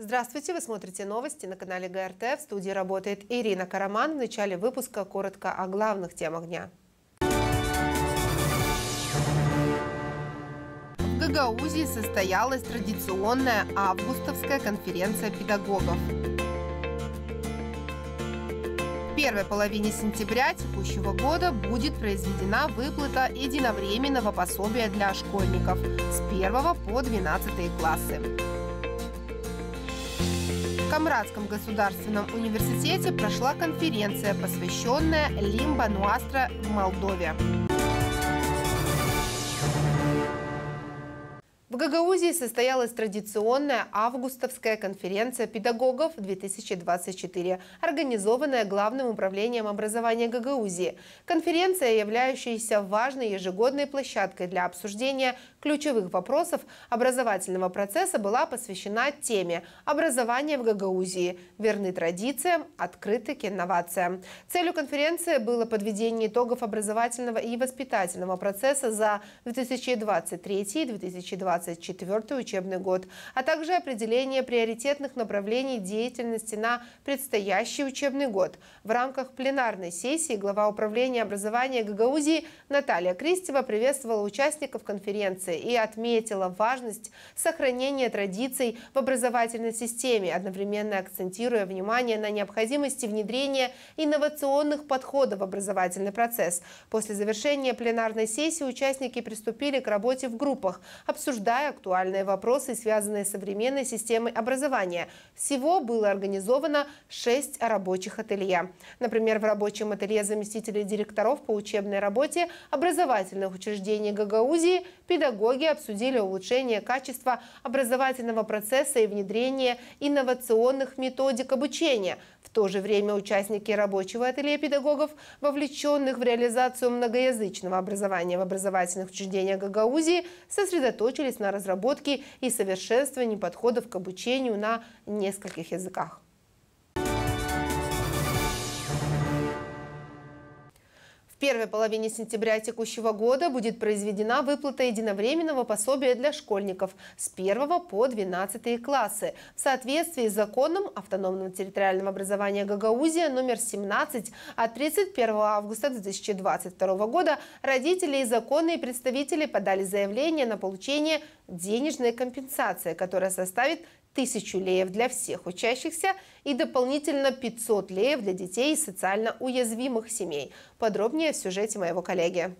Здравствуйте, вы смотрите новости на канале ГРТ. В студии работает Ирина Караман. В начале выпуска коротко о главных темах дня. В Гагаузии состоялась традиционная августовская конференция педагогов. В первой половине сентября текущего года будет произведена выплата единовременного пособия для школьников с 1 по 12 классы. В Камрадском государственном университете прошла конференция, посвященная Лимба Нуастра в Молдове. В Гагаузии состоялась традиционная августовская конференция педагогов 2024, организованная Главным управлением образования Гагаузии. Конференция, являющаяся важной ежегодной площадкой для обсуждения ключевых вопросов образовательного процесса, была посвящена теме «Образование в Гагаузии. Верны традициям, открыты к инновациям». Целью конференции было подведение итогов образовательного и воспитательного процесса за 2023-2024 учебный год, а также определение приоритетных направлений деятельности на предстоящий учебный год. В рамках пленарной сессии глава управления образования Гагаузии Наталья Кристева приветствовала участников конференции и отметила важность сохранения традиций в образовательной системе, одновременно акцентируя внимание на необходимости внедрения инновационных подходов в образовательный процесс. После завершения пленарной сессии участники приступили к работе в группах, обсуждая актуальные вопросы, связанные с современной системой образования. Всего было организовано 6 рабочих ателье. Например, в рабочем ателье заместителей директоров по учебной работе образовательных учреждений Гагаузии педагоги обсудили улучшение качества образовательного процесса и внедрение инновационных методик обучения. В то же время участники рабочего ателье педагогов, вовлеченных в реализацию многоязычного образования в образовательных учреждениях Гагаузии, сосредоточились на разработке и совершенствовании подходов к обучению на нескольких языках. В первой половине сентября текущего года будет произведена выплата единовременного пособия для школьников с 1 по 12 классы. В соответствии с законом автономного территориального образования Гагаузия номер 17 от 31 августа 2022 года родители и законные представители подали заявление на получение денежной компенсации, которая составит 1000 леев для всех учащихся и дополнительно 500 леев для детей из социально уязвимых семей. Подробнее в сюжете моего коллеги.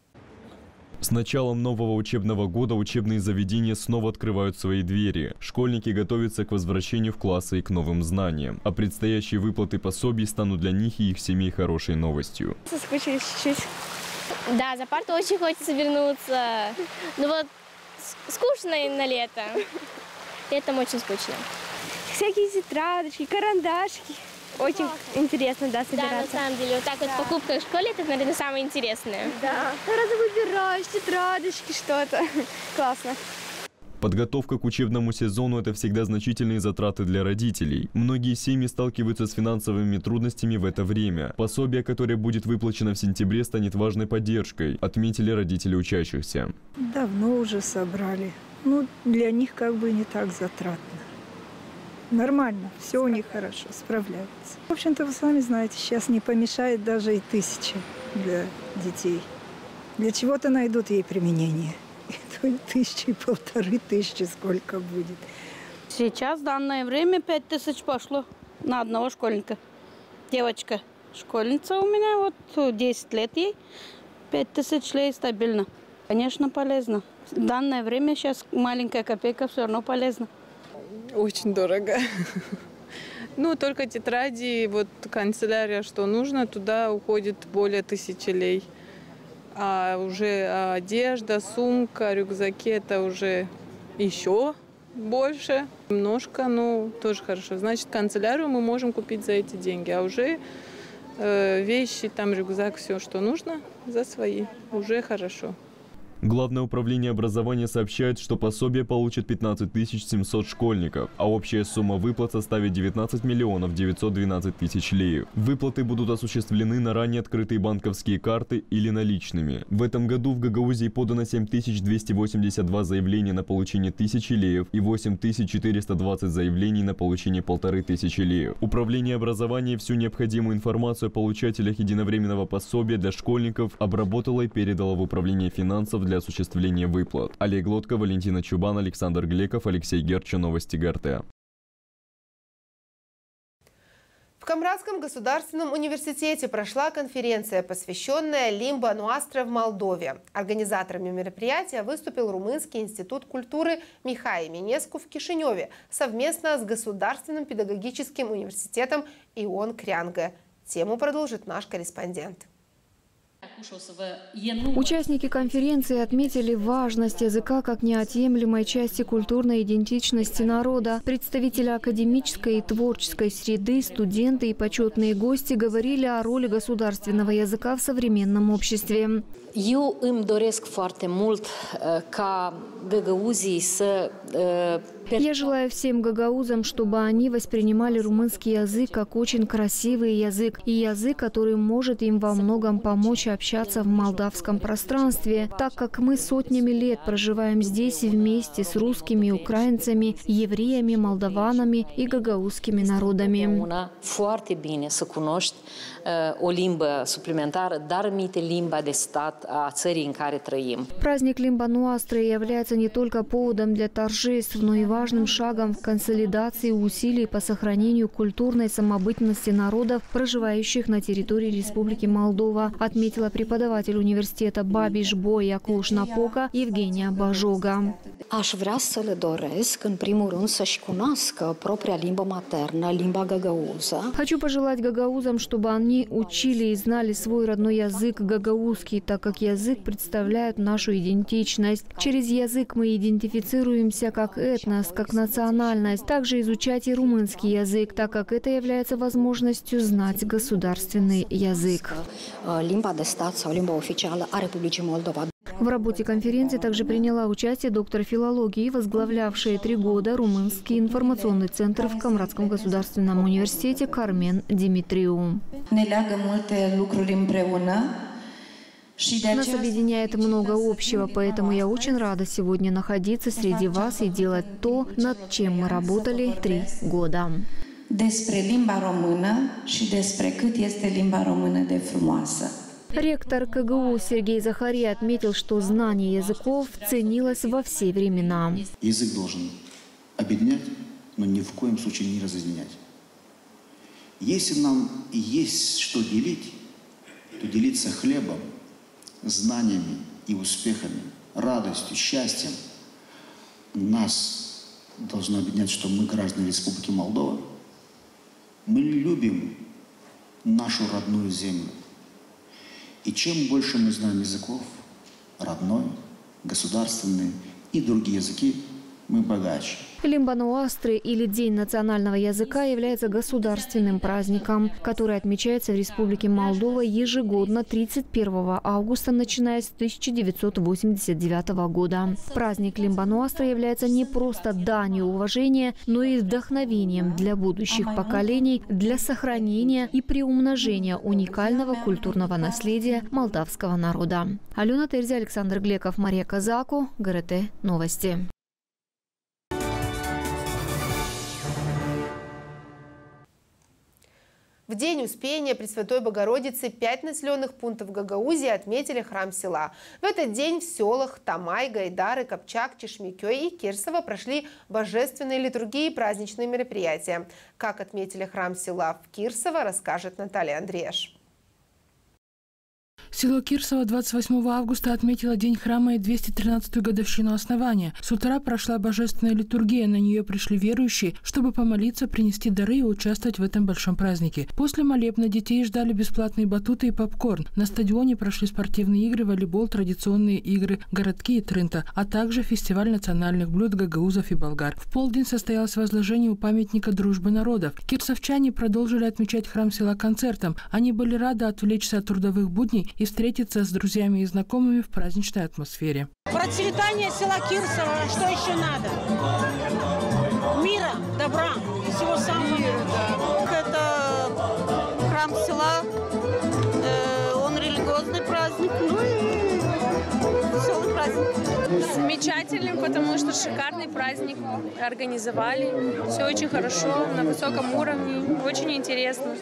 С началом нового учебного года учебные заведения снова открывают свои двери. Школьники готовятся к возвращению в классы и к новым знаниям. А предстоящие выплаты пособий станут для них и их семей хорошей новостью. Соскучились чуть-чуть. Да, за парту очень хочется вернуться. Ну вот, скучно на лето. Летом очень скучно. Всякие тетрадочки, карандашки. Очень интересно, да, собираться. Да, на самом деле, вот так вот покупка в школе, это, наверное, самое интересное. Да, сразу выбираешь тетрадочки, что-то. Классно. Подготовка к учебному сезону – это всегда значительные затраты для родителей. Многие семьи сталкиваются с финансовыми трудностями в это время. Пособие, которое будет выплачено в сентябре, станет важной поддержкой, отметили родители учащихся. Давно уже собрали. Ну, для них как бы не так затратно. Нормально, все у них хорошо, справляются. В общем-то, вы сами знаете, сейчас не помешает даже и 1000 для детей. Для чего-то найдут ей применение. И то 1000, и 1500 сколько будет. Сейчас в данное время 5000 пошло на одного школьника. Девочка, школьница у меня, вот 10 лет ей, 5000 лей стабильно. Конечно, полезно. В данное время сейчас маленькая копейка все равно полезна. Очень дорого. Ну, только тетради, вот канцелярия, что нужно, туда уходит более 1000 лей. А уже одежда, сумка, рюкзаки, это уже еще больше. Немножко, но тоже хорошо. Значит, канцелярию мы можем купить за эти деньги, а уже вещи, там рюкзак, все, что нужно, за свои. Уже хорошо. Главное управление образования сообщает, что пособие получит 15 700 школьников, а общая сумма выплат составит 19 миллионов 912 тысяч леев. Выплаты будут осуществлены на ранее открытые банковские карты или наличными. В этом году в Гагаузии подано 7282 заявления на получение 1000 леев и 8420 заявлений на получение 1500 леев. Управление образования всю необходимую информацию о получателях единовременного пособия для школьников обработало и передало в управление финансов для осуществления выплат. Олег Лодко, Валентина Чубан, Александр Глеков, Алексей Герча, Новости ГРТ. В Камрадском государственном университете прошла конференция, посвященная Limba Noastră в Молдове. Организаторами мероприятия выступил Румынский институт культуры Михаил Минеску в Кишиневе совместно с Государственным педагогическим университетом Ион Крянга. Тему продолжит наш корреспондент. Участники конференции отметили важность языка как неотъемлемой части культурной идентичности народа. Представители академической и творческой среды, студенты и почетные гости говорили о роли государственного языка в современном обществе. Eu îmi doresc foarte mult ca găgăuzii să Я желаю всем гагаузам, чтобы они воспринимали румынский язык как очень красивый язык и язык, который может им во многом помочь общаться в молдавском пространстве, так как мы сотнями лет проживаем здесь вместе с русскими, украинцами, евреями, молдаванами и гагаузскими народами. Foarte bine să cunoști o limbă suplimentară, dar rămite limba de stat a țării în care trăim. Праздник Limba Noastră является не только поводом для торжеств, но и важным шагом в консолидации усилий по сохранению культурной самобытности народов, проживающих на территории Республики Молдова, отметила преподаватель университета Бабиш-Боя Cluj-Napoca Евгения Бажога. Aș vrea să le doresc, în primul rând, să-și cunoască propria limbă maternă, limba găgăuză. Хочу пожелать гагаузам, чтобы они учили и знали свой родной язык гагаузский, так как язык представляет нашу идентичность. Через язык мы идентифицируемся как этнос, как национальность. Также изучать и румынский язык, так как это является возможностью знать государственный язык. Limba de stat sau limba oficială a Republicii Moldova. В работе конференции также приняла участие доктор филологии, возглавлявшая 3 года Румынский информационный центр в Камрадском государственном университете Кармен Димитриу. Нас объединяет много общего, поэтому я очень рада сегодня находиться среди вас и делать то, над чем мы работали 3 года. Despre limba română și despre cât este limba română de frumoasă. Ректор КГУ Сергей Захарий отметил, что знание языков ценилось во все времена. Язык должен объединять, но ни в коем случае не разъединять. Если нам есть что делить, то делиться хлебом, знаниями и успехами, радостью, счастьем нас должно объединять, что мы граждане Республики Молдова. Мы любим нашу родную землю. И чем больше мы знаем языков, родной, государственный и другие языки, мы богаче. Limba Noastră или День национального языка является государственным праздником, который отмечается в Республике Молдова ежегодно 31 августа, начиная с 1989 года. Праздник Limba Noastră является не просто данью уважения, но и вдохновением для будущих поколений, для сохранения и приумножения уникального культурного наследия молдавского народа. Алена Терзи, Александр Глеков, Мария Казаку, ГРТ Новости. В день Успения Пресвятой Богородицы 5 населенных пунктов Гагаузии отметили храм села. В этот день в селах Тамай, Гайдары, Копчак, Чешмикёй и Кирсово прошли божественные литургии и праздничные мероприятия. Как отметили храм села в Кирсово, расскажет Наталья Андреаш. Село Кирсово 28 августа отметило День храма и 213-ю годовщину основания. С утра прошла божественная литургия, на нее пришли верующие, чтобы помолиться, принести дары и участвовать в этом большом празднике. После молебна детей ждали бесплатные батуты и попкорн. На стадионе прошли спортивные игры, волейбол, традиционные игры, городки и трынта, а также фестиваль национальных блюд гагаузов и болгар. В полдень состоялось возложение у памятника дружбы народов. Кирсовчане продолжили отмечать храм села концертом. Они были рады отвлечься от трудовых будней и встретиться с друзьями и знакомыми в праздничной атмосфере. Процветание села Кирсово, что еще надо? Мира, добра и всего самого. Это храм села, он религиозный праздник, ну и веселый праздник. Замечательным, потому что шикарный праздник организовали. Все очень хорошо, на высоком уровне, очень интересно.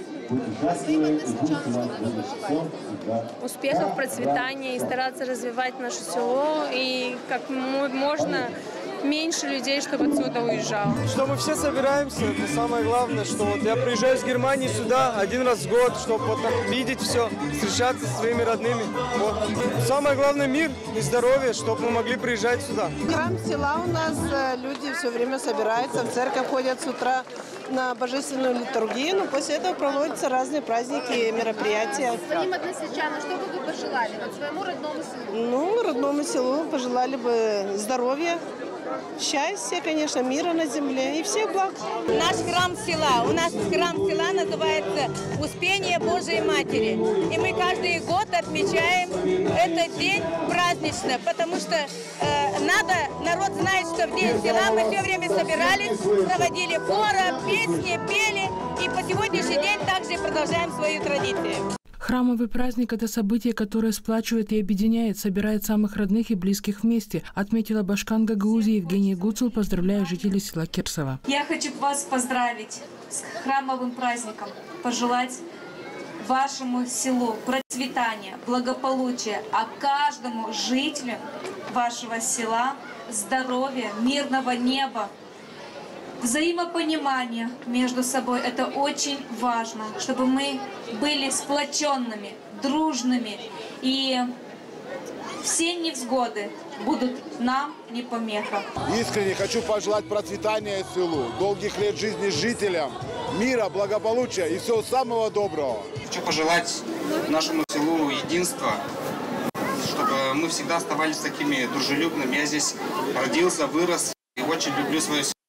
Успехов, процветания и стараться развивать наше село, и как можно меньше людей, чтобы отсюда уезжало. Что мы все собираемся, это самое главное, что вот я приезжаю из Германии сюда один раз в год, чтобы вот так видеть все, встречаться со своими родными. Вот. Самое главное — мир и здоровье, чтобы мы могли приезжать сюда. Храм села у нас, люди все время собираются, в церковь ходят с утра на божественную литургию, но после этого проводятся разные праздники, мероприятия. Своим односельчанам что бы вы пожелали своему родному селу? Ну, родному селу пожелали бы здоровья, счастья, конечно, мира на земле и всех благ. Наш храм села, у нас храм села называется «Успение Божией Матери». И мы каждый год отмечаем этот день празднично, потому что народ знает, что в день села мы все время собирались, проводили хоры, песни, пели, и по сегодняшний день также продолжаем свою традицию. Храмовый праздник – это событие, которое сплачивает и объединяет, собирает самых родных и близких вместе, отметила башкан Гагаузии Евгения Гуцул, поздравляя жителей села Кирсово. Я хочу вас поздравить с храмовым праздником, пожелать вашему селу процветания, благополучия, а каждому жителю вашего села здоровья, мирного неба, взаимопонимание между собой. Это очень важно, чтобы мы были сплоченными, дружными, и все невзгоды будут нам не помеха. Искренне хочу пожелать процветания селу, долгих лет жизни жителям, мира, благополучия и всего самого доброго. Хочу пожелать нашему селу единства, чтобы мы всегда оставались такими дружелюбными. Я здесь родился, вырос и очень люблю свое село.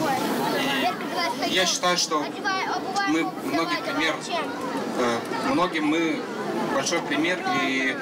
Я считаю, что мы многим мы большой пример, и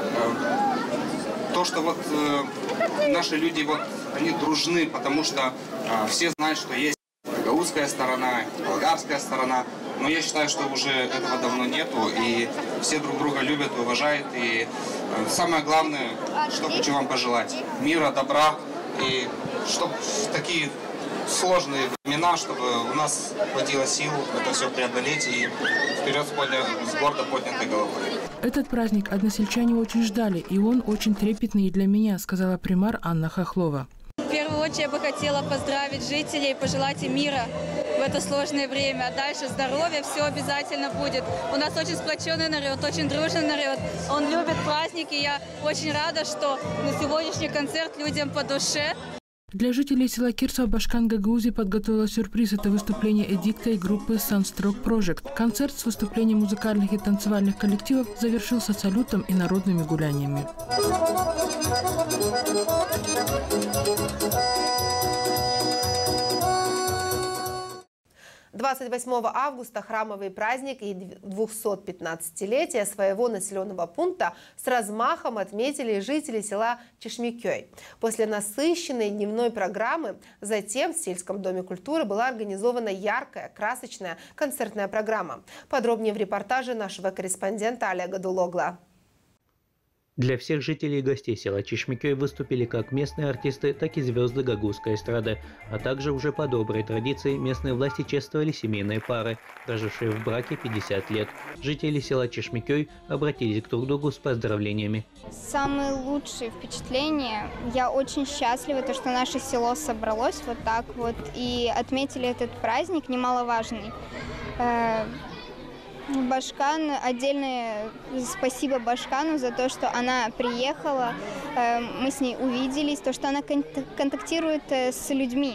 то, что вот наши люди вот они дружны, потому что все знают, что есть гагаузская сторона, болгарская сторона, но я считаю, что уже этого давно нету, и все друг друга любят, уважают, и самое главное, что хочу вам пожелать: мира, добра, и чтобы такие сложные времена, чтобы у нас хватило сил это все преодолеть и вперед с гордо поднятой головой. Этот праздник односельчане очень ждали, и он очень трепетный и для меня, сказала примар Анна Хохлова. В первую очередь я бы хотела поздравить жителей, пожелать им мира в это сложное время. А дальше здоровья, все обязательно будет. У нас очень сплоченный народ, очень дружный народ. Он любит праздники. Я очень рада, что на сегодняшний концерт людям по душе. Для жителей села Кирсово башкан Гагаузии подготовила сюрприз. Это выступление Эдикта и группы Sunstroke Project. Концерт с выступлением музыкальных и танцевальных коллективов завершился салютом и народными гуляниями. 28 августа храмовый праздник и 215-летие своего населенного пункта с размахом отметили жители села Чешмекёй. После насыщенной дневной программы затем в сельском доме культуры была организована яркая, красочная концертная программа. Подробнее в репортаже нашего корреспондента Олега Дулогла. Для всех жителей и гостей села Чешмекёй выступили как местные артисты, так и звезды гагаузской эстрады, а также уже по доброй традиции местные власти чествовали семейные пары, прожившие в браке 50 лет. Жители села Чешмекёй обратились друг к другу с поздравлениями. Самые лучшие впечатления. Я очень счастлива, что наше село собралось вот так вот и отметили этот праздник немаловажный. Башкан, отдельное спасибо Башкану за то, что она приехала, мы с ней увиделись, то, что она контактирует с людьми.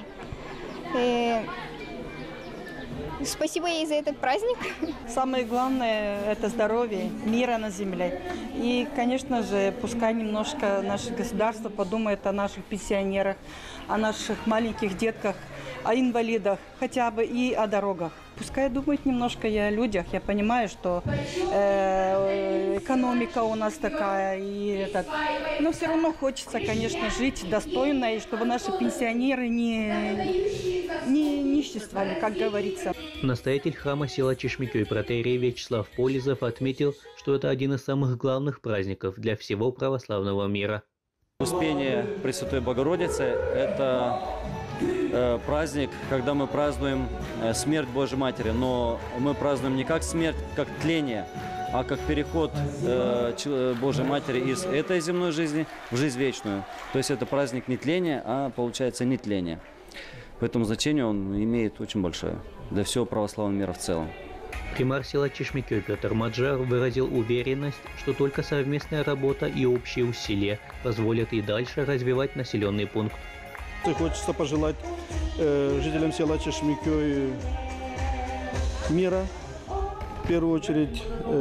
Спасибо ей за этот праздник. Самое главное – это здоровье, мира на земле. И, конечно же, пускай немножко наше государство подумает о наших пенсионерах, о наших маленьких детках, о инвалидах, хотя бы и о дорогах. Пускай думают немножко и о людях. Я понимаю, что экономика у нас такая. Но все равно хочется, конечно, жить достойно, и чтобы наши пенсионеры не ниществовали, как говорится. Настоятель храма села Чешмикёй протоиерей Вячеслав Полизов отметил, что это один из самых главных праздников для всего православного мира. Успение Пресвятой Богородицы – это праздник, когда мы празднуем смерть Божьей Матери, но мы празднуем не как смерть, как тление, а как переход Божьей Матери из этой земной жизни в жизнь вечную. То есть это праздник не тления, а получается нетление. Поэтому значение он имеет очень большое для всего православного мира в целом. Примар села Чешмикёй Петр Маджар выразил уверенность, что только совместная работа и общие усилия позволят и дальше развивать населенный пункт. Хочется пожелать жителям села Чешмикёй мира, в первую очередь,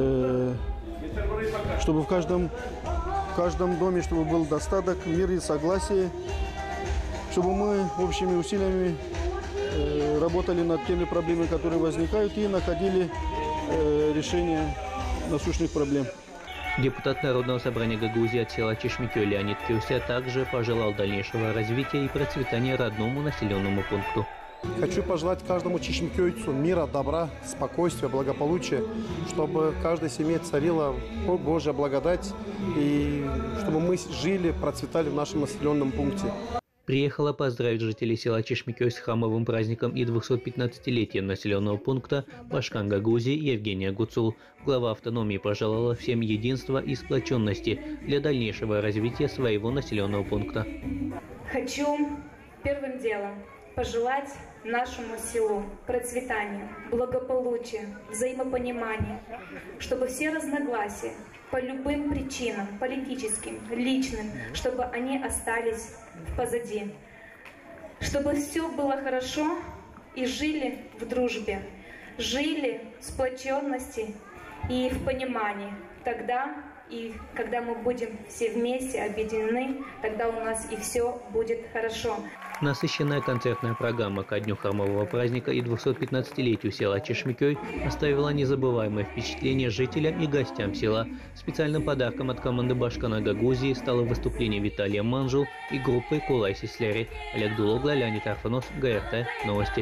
чтобы в каждом доме чтобы был достаток, мир и согласие, чтобы мы общими усилиями работали над теми проблемами, которые возникают, и находили решение насущных проблем. Депутат Народного собрания Гагаузии от села Чешмикёй Леонид Кюся также пожелал дальнейшего развития и процветания родному населенному пункту. Хочу пожелать каждому чешмикёйцу мира, добра, спокойствия, благополучия, чтобы в каждой семье царила Божья благодать, и чтобы мы жили, процветали в нашем населенном пункте. Приехала поздравить жителей села Чешмикёй с храмовым праздником и 215-летием населенного пункта Башкан Гагаузии Евгения Гуцул. Глава автономии пожелала всем единства и сплоченности для дальнейшего развития своего населенного пункта. Хочу первым делом пожелать нашему селу процветания, благополучия, взаимопонимания, чтобы все разногласия по любым причинам, политическим, личным, чтобы они остались позади, чтобы все было хорошо и жили в дружбе, жили в сплоченности и в понимании. Тогда, и когда мы будем все вместе объединены, тогда у нас и все будет хорошо. Насыщенная концертная программа ко дню храмового праздника и 215-летию села Чешмикёй оставила незабываемое впечатление жителям и гостям села. Специальным подарком от команды Башкана Гагаузии стало выступление Виталия Манжул и группы Кулай Сислери. Олег Дулогла, Леонид Арфанос, ГРТ, Новости.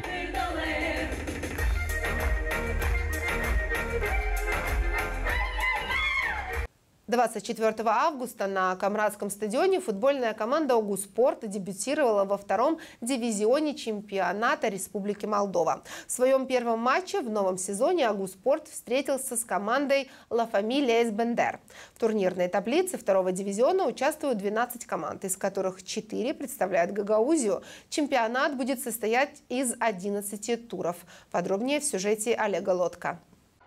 24 августа на Камрадском стадионе футбольная команда «Огуспорт» дебютировала во втором дивизионе чемпионата Республики Молдова. В своем первом матче в новом сезоне «Огуспорт» встретился с командой «Ла Фамилия Эсбендер». В турнирной таблице второго дивизиона участвуют 12 команд, из которых 4 представляют Гагаузию. Чемпионат будет состоять из 11 туров. Подробнее в сюжете Олега Лодка.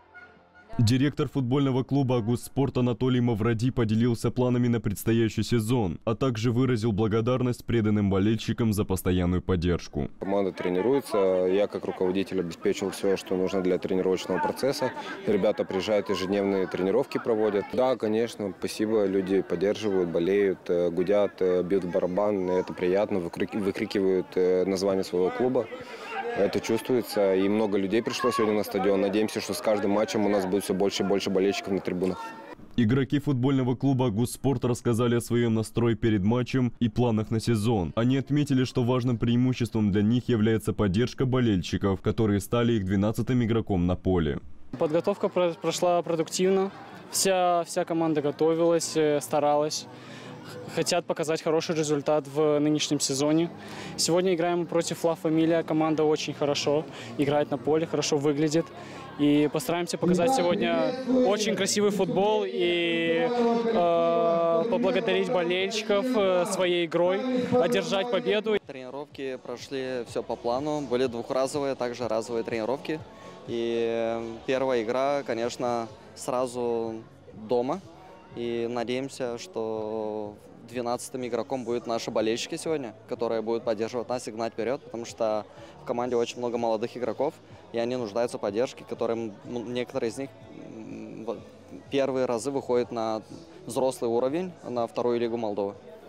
Директор футбольного клуба «Огуспорт» Анатолий Мавради поделился планами на предстоящий сезон, а также выразил благодарность преданным болельщикам за постоянную поддержку. Команда тренируется, я как руководитель обеспечил все, что нужно для тренировочного процесса. Ребята приезжают, ежедневные тренировки проводят. Да, конечно, спасибо, люди поддерживают, болеют, гудят, бьют в барабан, это приятно, выкрикивают название своего клуба. Это чувствуется, и много людей пришло сегодня на стадион. Надеемся, что с каждым матчем у нас будет все больше и больше болельщиков на трибунах. Игроки футбольного клуба «Огуспорт» рассказали о своем настрое перед матчем и планах на сезон. Они отметили, что важным преимуществом для них является поддержка болельщиков, которые стали их 12-м игроком на поле. Подготовка прошла продуктивно. Вся команда готовилась, старалась. Хотят показать хороший результат в нынешнем сезоне. Сегодня играем против Ла Фамилия. Команда очень хорошо играет на поле, хорошо выглядит. И постараемся показать сегодня очень красивый футбол и поблагодарить болельщиков своей игрой, одержать победу. Тренировки прошли все по плану. Были двухразовые, также разовые тренировки. И первая игра, конечно, сразу дома. И надеемся, что 12-м игроком будут наши болельщики сегодня, которые будут поддерживать нас и гнать вперед, потому что в команде очень много молодых игроков, и они нуждаются в поддержке, которым некоторые из них первые разы выходят на взрослый уровень, на вторую лигу Молдовы.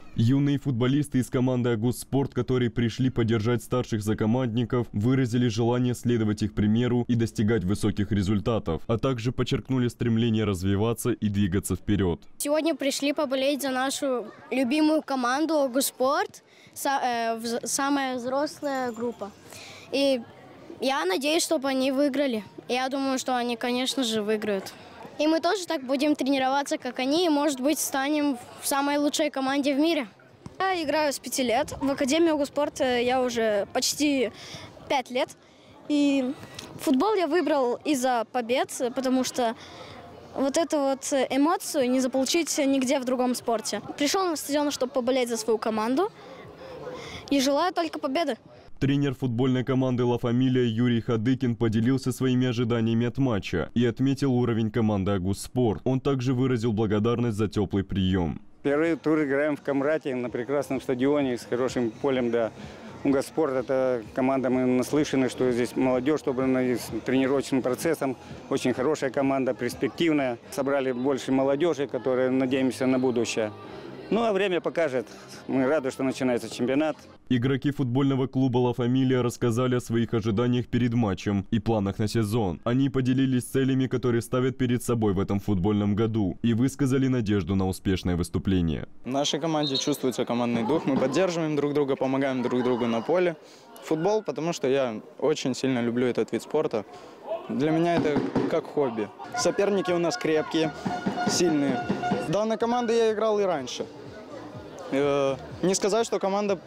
Юные футболисты из команды «Агусспорт», которые пришли поддержать старших закомандников, выразили желание следовать их примеру и достигать высоких результатов, а также подчеркнули стремление развиваться и двигаться вперед. Сегодня пришли поболеть за нашу любимую команду «Агусспорт», самая взрослая группа. И я надеюсь, чтобы они выиграли. Я думаю, что они, конечно же, выиграют. И мы тоже так будем тренироваться, как они, и, может быть, станем в самой лучшей команде в мире. Я играю с 5 лет. В Академии «Агусспорт» я уже почти 5 лет. И футбол я выбрал из-за побед, потому что вот эту вот эмоцию не заполучить нигде в другом спорте. Пришел на стадион, чтобы поболеть за свою команду, и желаю только победы. Тренер футбольной команды «Ла Фамилия» Юрий Хадыкин поделился своими ожиданиями от матча и отметил уровень команды «Агусспорт». Он также выразил благодарность за теплый прием. Первый тур играем в Камрате на прекрасном стадионе с хорошим полем. Да. «Агусспорт» – это команда, мы наслышаны, что здесь молодежь, собрана с тренировочным процессом. Очень хорошая команда, перспективная. Собрали больше молодежи, которые надеемся на будущее. Ну а время покажет. Мы рады, что начинается чемпионат. Игроки футбольного клуба «Ла Фамилия» рассказали о своих ожиданиях перед матчем и планах на сезон. Они поделились целями, которые ставят перед собой в этом футбольном году, и высказали надежду на успешное выступление. В нашей команде чувствуется командный дух. Мы поддерживаем друг друга, помогаем друг другу на поле. Футбол, потому что я очень сильно люблю этот вид спорта. Для меня это как хобби. Соперники у нас крепкие, сильные. В данной команде я играл и раньше. Не сказать, что команда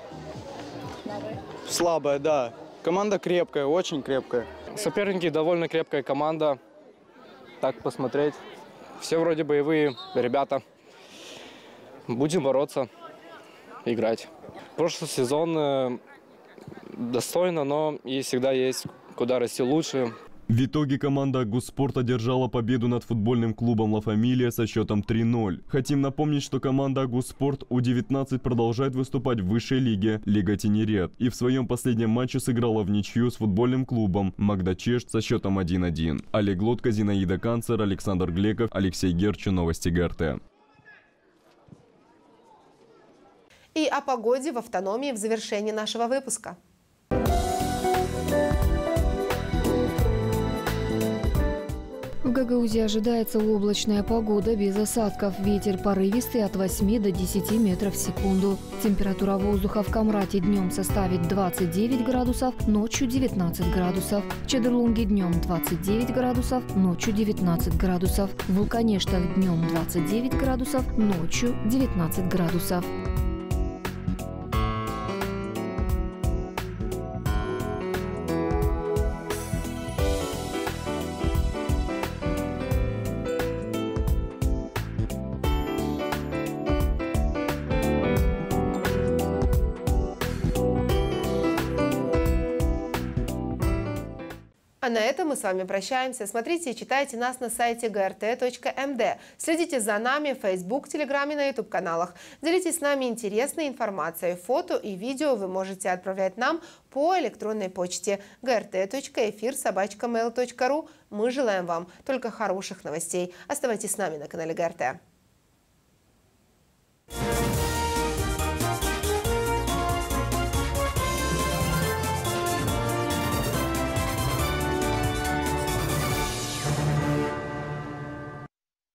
слабая, да. Команда крепкая, очень крепкая. Соперники довольно крепкая команда. Так посмотреть. Все вроде боевые ребята. Будем бороться, играть. Прошлый сезон достойно, но и всегда есть куда расти лучше. В итоге команда «Агусспорт» одержала победу над футбольным клубом «Ла Фамилия» со счетом 3-0. Хотим напомнить, что команда «Агусспорт» У-19 продолжает выступать в высшей лиге Лига Тенерет и в своем последнем матче сыграла в ничью с футбольным клубом «Магдачешт» со счетом 1-1. Олег Лодка, Зинаида Канцер, Александр Глеков, Алексей Герчу, Новости ГРТ. И о погоде в автономии в завершении нашего выпуска. В Гагаузии ожидается облачная погода без осадков. Ветер порывистый от 8 до 10 метров в секунду. Температура воздуха в Камрате днем составит 29 градусов, ночью 19 градусов. В Чедерлунге днем 29 градусов, ночью 19 градусов. В Вулканештах днем 29 градусов, ночью 19 градусов. А на этом мы с вами прощаемся. Смотрите и читайте нас на сайте grt.md. Следите за нами в Facebook, Telegram и на YouTube-каналах. Делитесь с нами интересной информацией. Фото и видео вы можете отправлять нам по электронной почте grt.efir@mail.ru. Мы желаем вам только хороших новостей. Оставайтесь с нами на канале ГРТ.